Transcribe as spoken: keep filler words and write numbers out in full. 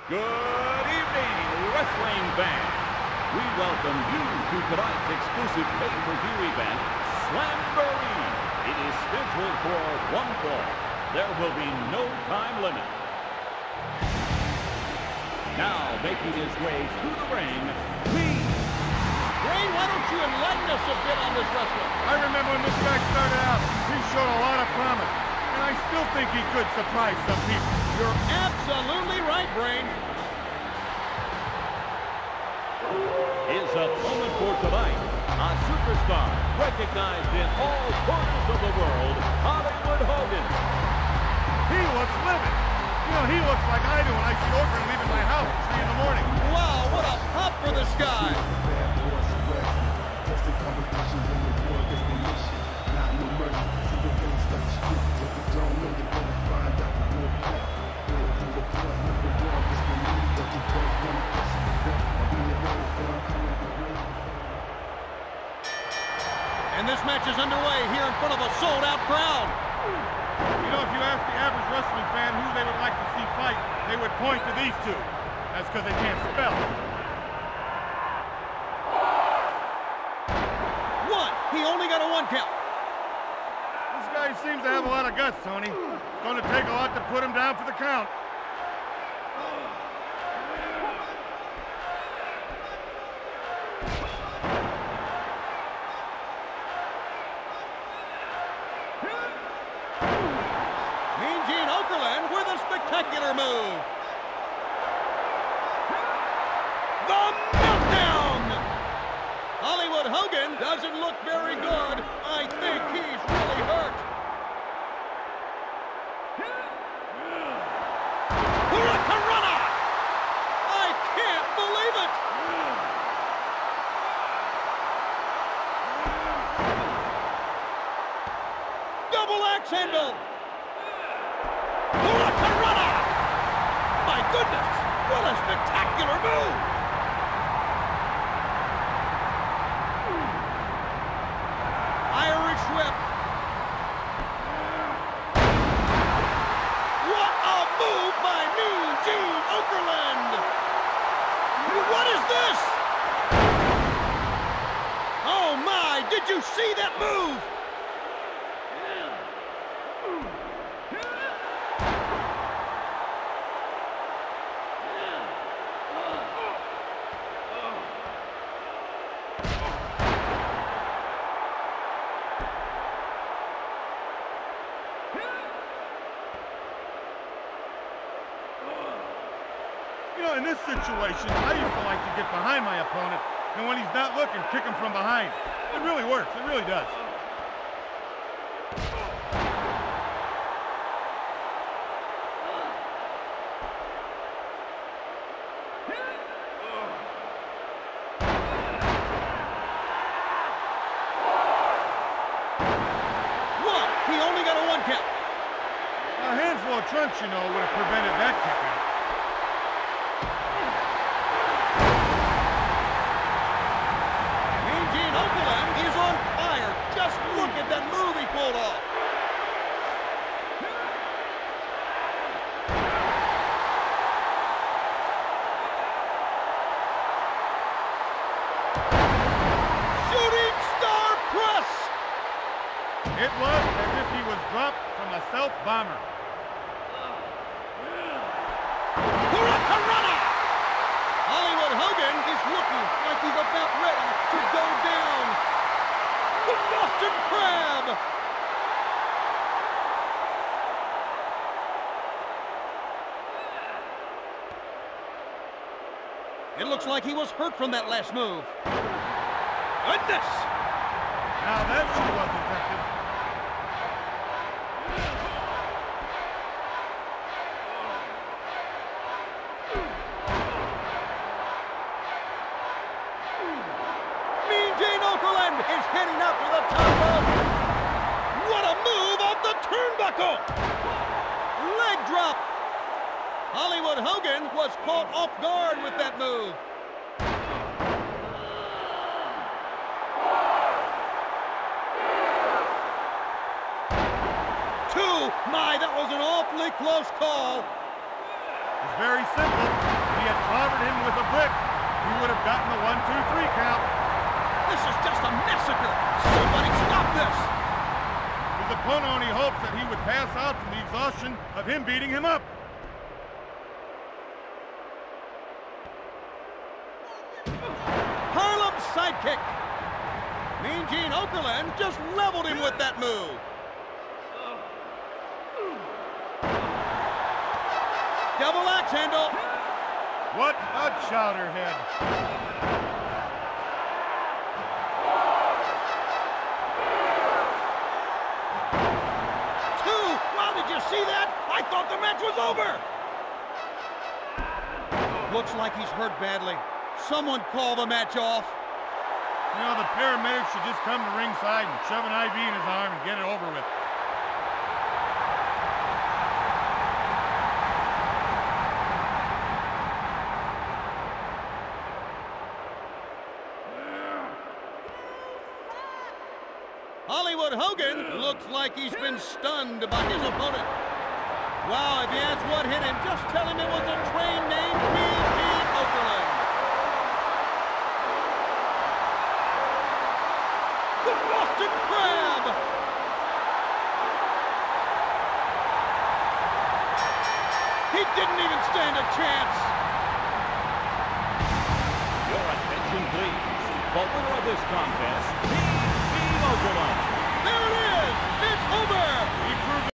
Good evening, wrestling fans. We welcome you to tonight's exclusive pay-per-view event, Slamboree. It is scheduled for one fall. There will be no time limit. Now making his way to the ring, please. Ray, why don't you enlighten us a bit on this wrestler? I remember when this guy started out, he showed a lot of promise. And I still think he could surprise some people. You're absolutely right, Brain. His opponent for tonight, a superstar recognized in all corners of the world, Hollywood Hogan. He looks living. You know, he looks like I do when I see Oakland leaving my house at three in the morning. Wow, what a pop for this guy. And this match is underway here in front of a sold-out crowd. You know, if you ask the average wrestling fan who they would like to see fight, they would point to these two. That's because they can't spell. One. He only got a one count. This guy seems to have a lot of guts, Tony. It's going to take a lot to put him down for the count. With a spectacular move. The meltdown! Hollywood Hogan doesn't look very good. I think he's really hurt. Hurricanrana! I can't believe it! Double axe handle! Hurricanrana! My goodness, what a spectacular move! Irish whip. What a move by Mean Gene Okerlund! What is this? Oh my, did you see that move? You know, in this situation, I used to like to get behind my opponent, and when he's not looking, kick him from behind. It really works. It really does. One. He only got a one count. A handful of trunks, you know, would have prevented that kick out. Okerlund is on fire. Just look at that move he pulled off. Shooting star press. It was as if he was dropped from a stealth bomber. Hurricanrana! Hollywood Hogan is looking like he's about ready to go down. The Boston Crab! It looks like he was hurt from that last move. Goodness! Now that sure was effective. Okerlund is heading up to the top rope. What a move off the turnbuckle! Leg drop. Hollywood Hogan was caught off guard with that move. Two. My, that was an awfully close call. It's very simple. If he had clobbered him with a brick, he would have gotten the one, two, three count. This is just a massacre. Somebody stop this. His opponent only hopes that he would pass out from the exhaustion of him beating him up. Harlem's sidekick. Mean Gene Okerlund just leveled him with that move. Double axe handle. What a chowderhead. Two. Wow, did you see that? I thought the match was over. Looks like he's hurt badly. Someone call the match off. You know, the paramedics should just come to ringside and shove an I V in his arm and get it over with. Hollywood Hogan looks like he's been stunned by his opponent. Wow, if you ask what hit him, just tell him it was a train named Mean Gene Okerlund. The Boston Crab! He didn't even stand a chance. Your attention, please. The winner of this contest, Mean Gene Okerlund. There it is! It's over! He proved